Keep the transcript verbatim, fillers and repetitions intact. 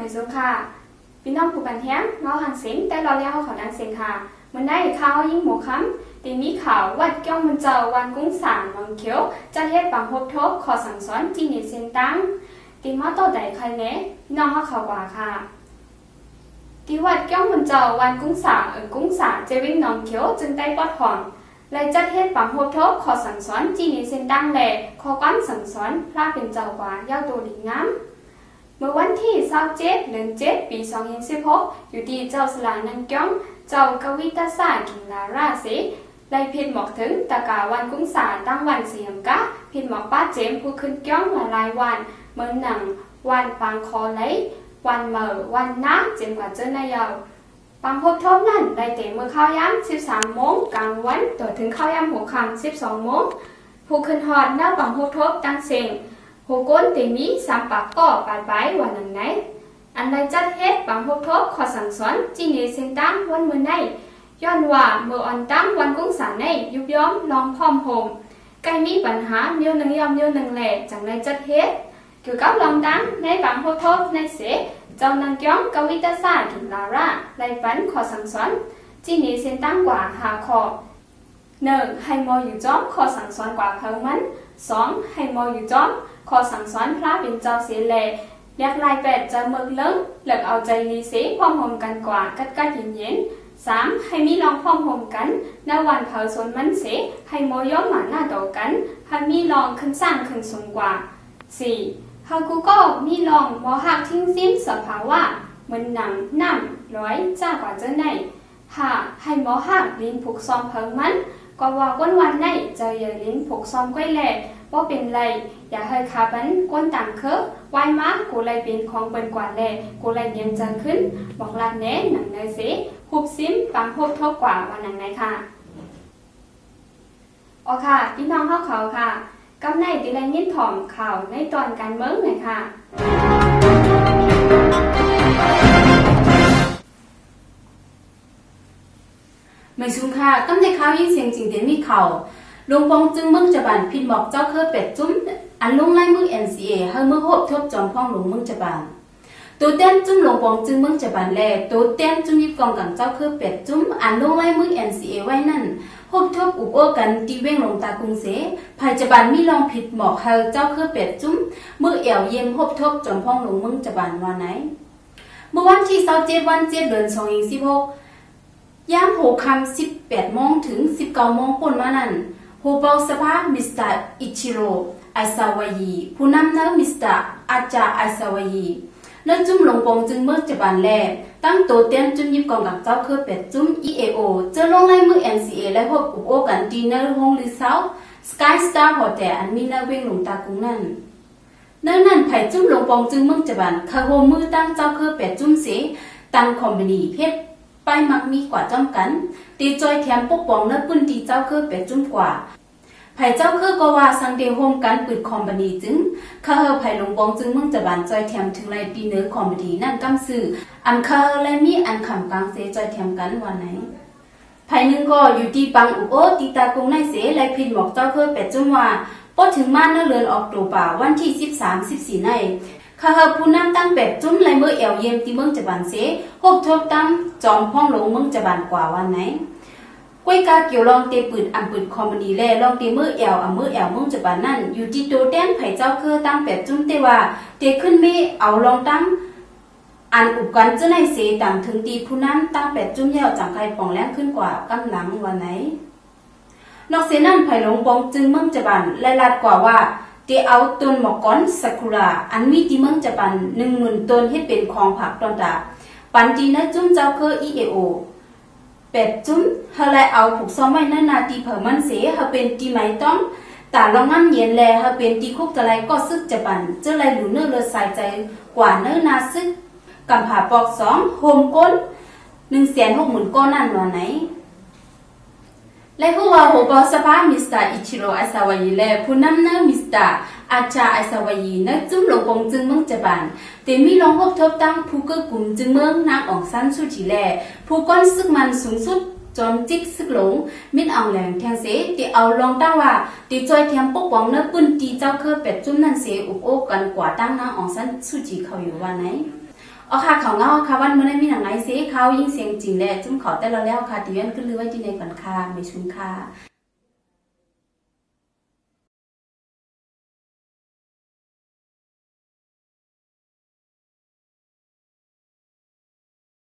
ไม่สุค่ะพี่น้องผู้บันเทิงเงาหันเสียงได้รอเลี้ยวเขาดังเสียงค่ะมันได้ข่าวยิ่งหมูค้ำตีมีข่าววัดเกี้ยวมันเจ้าวันกุ้งสางน้องเขียวจะเฮ็ดปังพบทบขอสั่งสอนจีนิเซนตังตีมาต่อใดใครเนะพี่น้องเขาข่าวกว่าค่ะที่วัดเกี้ยวมันเจ้าวันกุ้งสางเออกุ้งสางเจวิ่งน้องเขียวจึงได้ปลอดห่วงเลยจัดเฮ็ดปังพบทบขอสั่งสอนจีนิเซนตังแหล่ขอความสั่งสอนพระเป็นเจ้ากว่าเย้าตัวดีงามเมื่อวันที่ยี่สิบเจ็ดเดือนเจ็ดปีสองพันสิบหกอยู่ที่เจ้าสลานังเกี้ยงเจ้ากวิตาสากินลาราศีได้พิมพ์บอกถึงตะกาวันกุ้งสาตั้งวันเสียมกะพิมพ์บอกป้าเจมผู้ขึ้นเกี้ยงหลายวันเมื่อหนังวันปางคอไหลวันเมื่อวันน้ำเจมกว่าเจ้านายาวปังพบทบนั่นได้เตะเมื่อข้าวย้ำสิบสามโมงกลางวันต่อถึงข้าวย้ำหัวค่ำสิบสองโมงผู้ขึ้นหอดหน้าปังพบทบตั้งเสียงหัวก้นเตมีสามปากก่อปลายปลายวันหนึ่งไหนอันใดจัดเฮ็ดปังพบทบขอสั่งสอนจีเนเซนตังวันเมื่อไหนย้อนว่าเมื่ออันตั้งวันกุ้งสารในยุบย้อมลองพร้อมโฮมใกล้มีปัญหาเมียวหนึ่งยอมเมียวหนึ่งแหล่จังใดจัดเฮ็ดเกี่ยวกับลองตั้งในปังพบทบในเสเจ้านางก้องกวิตาสากินลาราไล่ปันขอสั่งสอนจีเนเซนตังกว่าหาขอหนึ่งให้มออยู่จ้อมขอสั่งสอนกว่าเพิ่มมันสองให้มออยู่จ้อมขอสั่งสอนพระเป็นเจ้าเสียแลเรียกลายแปดจะเมืองเลิ้งเหลือเอาใจลีเสียพร้อมหอมกันกว่ากัดกัดเย็นเย็นสามให้มีลองพร้อมหอมกันในวันเผาสนมันเสียให้มอย้อมหมาหน้าต่อกันให้มีลองขึ้นสร้างขึ้นสูงกว่าสี่ฮากูก็มีลองมอหักทิ้งสิ้นสภาวะเหมือนหนังน้ำร้อยจ้ากว่าเจ้าในห้าให้มอหักลิ้นผูกซอมเพิงมันก็ว่าก้นวันในจะอย่าลิ้นผูกซอมก้อยแหล่ว่าเป็นไรอย่าให้ขาบันก้นต่างเคอะวายมากูเลยเป็นของเป็นกว่าแหล่กูเลยเย็นจังขึ้นบอกลาเน้หนังเนยสิหุบซิมปังหุบทบกว่าวันหนังไหนค่ะอ๋อค่ะพี่น้องเข้าเขาค่ะกำในตีไรยินถ่อมข่าวในตอนการเมืองหน่อยค่ะไม่ซุ่มค่ะกำในข่าวยิ่งเสียงจริงเดี๋ยวมีข่าวลงปองจึงเมืองจะบันพินบอกเจ้าเคยเป็ดจุ้มอันลงไล่มือ เอ็น ซี เอ ให้มือโหบทบจอมพ่องหลวงเมืองจะบันตัวเต้นจุ้มลงปองจึงเมืองจะบันแลตัวเต้นจุ้มยิบกองกับเจ้าเคยเป็ดจุ้มอันลงไล่มือ เอ็น ซี เอ ไว้นั่นโหบทบอุบโอกันตีเว้งลงตากรุงเสภายจะบันมีลองผิดหมอกให้เจ้าเคยเป็ดจุ้มมือเอี่ยวเยี่ยมโหบทบจอมพ่องหลวงเมืองจะบันวันไหนเมื่อวันที่เสาร์เจ็ดวันเจ็ดเดือนสองพันสิบหกย่ามหกคำสิบแปดโมงถึงสิบเก้าโมงป่นมานั่นผู้เบาสภามิสเตอร์อิชิโร่ไอซาวายีผู้นำเนื้อมิสเตอร์อาจารย์ไอซาวายีเนื้อจุ่มหลงปงจึงเมื่อจะบันแลตั้งโตเตียนจุ่มยิบกองกับเจ้าคือเป็ดจุ่ม อี เอ โอ เจอลงในมือ เอ็น ซี เอ และพบอุบโอกันดีเนอร์ห้องรีเซาสกายสตาร์โฮเทลอันมีนาเวงหลงตากุ้งนั่นเนื้อนั่นไผ่จุ่มหลงปงจึงเมื่อจะบันคาโฮมือตั้งเจ้าคือเป็ดจุ่มเสตั้งคอมพานีเพชรไปมักมีกว่าจ้องกันตีจอยแถมปกป้องเนื้อปืนตีเจ้าคือเป็ดจุ่มกว่าไผ่เจ้าคือก็ว่าสังเดโฮมกันปิดคอมพานีจึงข้าเฮอไผ่หลงบองจึงเมืองจะบานจอยแถมถึงไรปีเนื้อคอมพานีนั่นกำสื่ออันข้าเฮอและมีอันขำกลางเสจอยแถมกันวันไหนไผ่หนึ่งก็อยู่ที่ปังอุโอตีตากงในเสและพินบอกเจ้าคือเป็ดจุ่มว่าพอถึงมาเนื้อเลือนออกตัวป่าวันที่สิบสามสิบสี่ในข้าเฮอผู้นำตั้งเป็ดจุ่มไรเมื่อเอวเยี่ยมที่เมืองจะบานเสหกทบตั้งจอมพ่องหลงเมืองจะบานกว่าวันไหนกวยกาเกี่ยวลองเตปืนอันปืนคอมพานีแลลองเตมือแอวอันมือแอวมึงจะบานนั่นอยู่ที่โตแต้นไผ่เจ้าคือตั้งเป็ดจุ้มเตว่าเตขึ้นเมเอาลองตั้งอันอุบกันเจ้าในเสต่างถึงตีผู้นั้นตั้งเป็ดจุ้มเยาวจังไคป่องแรงขึ้นกว่ากำหลังวันไหนนอกเสนั่นไผ่หลงบองจึงมึงจะบานและลัดกว่าว่าเตเอาต้นหมอกก้อนซากุระอันมีที่มึงจะบานหนึ่งหมื่นต้นให้เป็นของผักตอนดาปันจีนะจุ้มเจ้าคือ อี เอ โอเป็ดจุ้มเฮาเลยเอาผูกซ้อมไว้นั่นนาตีเผิ่มันเสียเฮาเป็นตีไม้ต้องแต่ลองงั้นเย็นแลเฮาเป็นตีคุกจะไรก็ซึกจะบันเจ้าไรหลูเนื้อเลยใส่ใจกว่าเนื้อนาซึกกำผ่าปอกสองโฮมก้นหนึ่งแสนหกหมื่นก้อนนั่นวันไหนและผู้ว่าหัวบอสภามิสเตอร์อิชิโร่ไอซาวายีและผู้นำเนื้อมิสเตอร์อาจารย์ไอซาวายีนักจุ้มหลงปงจึงเมืองจะบันแต่มีลองพบทบตั้งผู้เกิดกลุ่มจึงเมืองนางอองซันสุจีแลผู้ก้อนซึกมันสูงสุดจอมจิกซึกหลงมินอ่างแหลงแทงเสตีเอาลองตั้งว่าตีจอยแถมปกป้องเนื้อปืนตีเจ้าเคยเป็ดจุ้มนั่นเสอุบโอกันกว่าตั้งนางอองซันสุจีเขาอยู่วันไหนเอาค่ะเขาเงาค่ะวันเมื่อได้มีหนังไหนสิเขายิ่งเสียงจริงแหละจุ่มเขาแต่เราแล้วค่ะตีเว้นขึ้นลือไว้ที่ในก่อนค่ะไม่ชุมค่ะ